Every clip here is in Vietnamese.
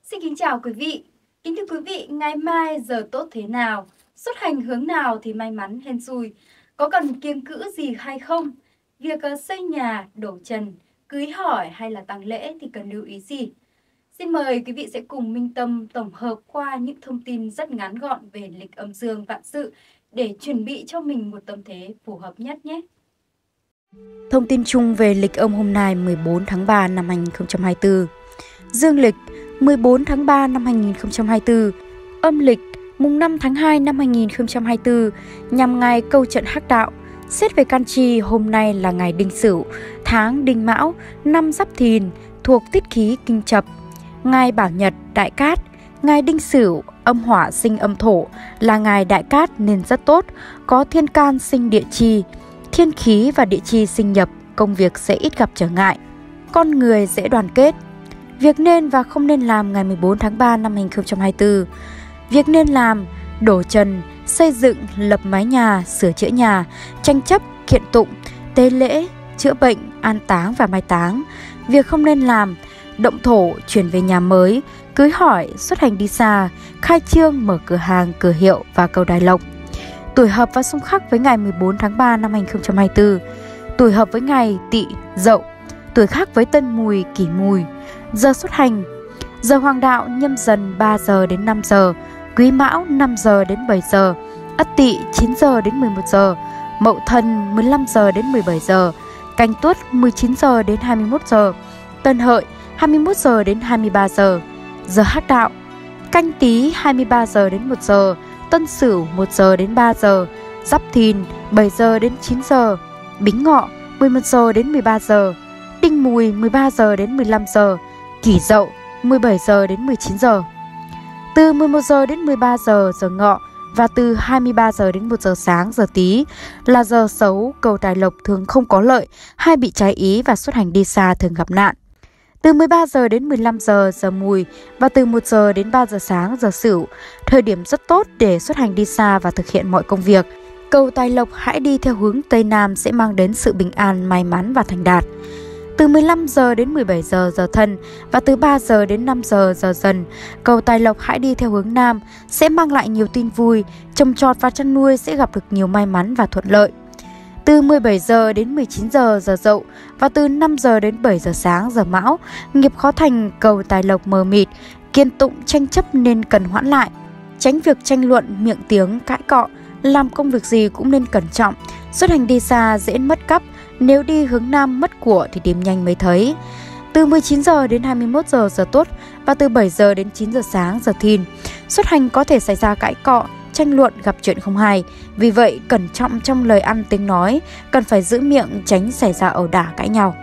Xin kính chào quý vị. Kính thưa quý vị, ngày mai giờ tốt thế nào? Xuất hành hướng nào thì may mắn hên xui? Có cần kiêng cữ gì hay không? Việc xây nhà, đổ trần, cưới hỏi hay là tang lễ thì cần lưu ý gì? Xin mời quý vị sẽ cùng Minh Tâm tổng hợp qua những thông tin rất ngắn gọn về lịch âm dương vạn sự để chuẩn bị cho mình một tâm thế phù hợp nhất nhé. Thông tin chung về lịch âm hôm nay 14 tháng 3 năm 2024. Dương lịch 14 tháng 3 năm 2024, âm lịch mùng 5 tháng 2 năm 2024 nhằm ngày câu trận hắc đạo. Xét về can chi, hôm nay là ngày Đinh Sửu, tháng Đinh Mão, năm Giáp Thìn, thuộc tiết khí Kinh Chập. Ngày Bảo Nhật Đại Cát, ngày Đinh Sửu, âm hỏa sinh âm thổ, là ngày Đại Cát nên rất tốt, có thiên can sinh địa chi, thiên khí và địa chi sinh nhập, công việc sẽ ít gặp trở ngại, con người dễ đoàn kết. Việc nên và không nên làm ngày 14 tháng 3 năm 2024. Việc nên làm: đổ trần, xây dựng, lập mái nhà, sửa chữa nhà, tranh chấp, kiện tụng, tế lễ, chữa bệnh, an táng và mai táng. Việc không nên làm: động thổ, chuyển về nhà mới, cưới hỏi, xuất hành đi xa, khai trương, mở cửa hàng, cửa hiệu và cầu đài lộc. Tuổi hợp và xung khắc với ngày 14 tháng 3 năm 2024. Tuổi hợp với ngày Tỵ, Dậu. Tuổi khác với Tân Mùi, Kỷ Mùi. Giờ xuất hành: giờ hoàng đạo Nhâm Dần 3 giờ đến 5 giờ, Quý Mão 5 giờ đến 7 giờ, Ất Tỵ 9 giờ đến 11 giờ, Mậu Thân 15 giờ đến 17 giờ, Canh Tuất 19 giờ đến 21 giờ, Tân Hợi 21 giờ đến 23 giờ. Giờ hắc đạo: Canh Tý 23 giờ đến 1 giờ, Tân Sửu 1 giờ đến 3 giờ, Giáp Thìn 7 giờ đến 9 giờ, Bính Ngọ 11 giờ đến 13 giờ, Đinh Mùi 13 giờ đến 15 giờ, Kỷ Dậu 17 giờ đến 19 giờ. Từ 11 giờ đến 13 giờ giờ Ngọ và từ 23 giờ đến 1 giờ sáng giờ Tý là giờ xấu, cầu tài lộc thường không có lợi, hay bị trái ý và xuất hành đi xa thường gặp nạn. Từ 13 giờ đến 15 giờ giờ Mùi và từ 1 giờ đến 3 giờ sáng giờ Sửu, thời điểm rất tốt để xuất hành đi xa và thực hiện mọi công việc. Cầu tài lộc hãy đi theo hướng Tây Nam sẽ mang đến sự bình an, may mắn và thành đạt. Từ 15 giờ đến 17 giờ giờ Thân và từ 3 giờ đến 5 giờ giờ Dần, cầu tài lộc hãy đi theo hướng Nam sẽ mang lại nhiều tin vui, trồng trọt và chăn nuôi sẽ gặp được nhiều may mắn và thuận lợi. Từ 17 giờ đến 19 giờ giờ Dậu và từ 5 giờ đến 7 giờ sáng giờ Mão, nghiệp khó thành, cầu tài lộc mờ mịt, kiện tụng tranh chấp nên cần hoãn lại. Tránh việc tranh luận, miệng tiếng, cãi cọ, làm công việc gì cũng nên cẩn trọng, xuất hành đi xa dễ mất cắp, nếu đi hướng Nam mất của thì tìm nhanh mới thấy. Từ 19 giờ đến 21 giờ giờ Tuất và từ 7 giờ đến 9 giờ sáng giờ Thìn, xuất hành có thể xảy ra cãi cọ, tranh luận, gặp chuyện không hay. Vì vậy, cẩn trọng trong lời ăn tiếng nói, cần phải giữ miệng tránh xảy ra ẩu đả cãi nhau.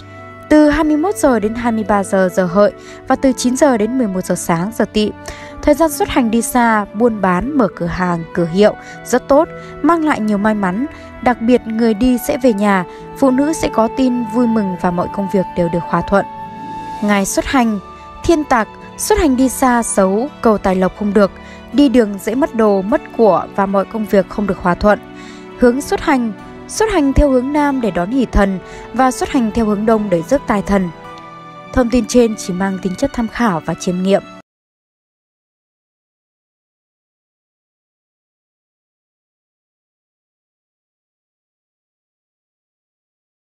Từ 21 giờ đến 23 giờ giờ Hợi và từ 9 giờ đến 11 giờ sáng giờ Tỵ, thời gian xuất hành đi xa, buôn bán, mở cửa hàng, cửa hiệu rất tốt, mang lại nhiều may mắn. Đặc biệt người đi sẽ về nhà, phụ nữ sẽ có tin vui mừng và mọi công việc đều được hòa thuận. Ngày xuất hành: Thiên tạc, xuất hành đi xa xấu, cầu tài lộc không được, đi đường dễ mất đồ, mất của và mọi công việc không được hòa thuận. Hướng xuất hành theo hướng Nam để đón hỷ thần và xuất hành theo hướng Đông để rước tài thần. Thông tin trên chỉ mang tính chất tham khảo và chiêm nghiệm.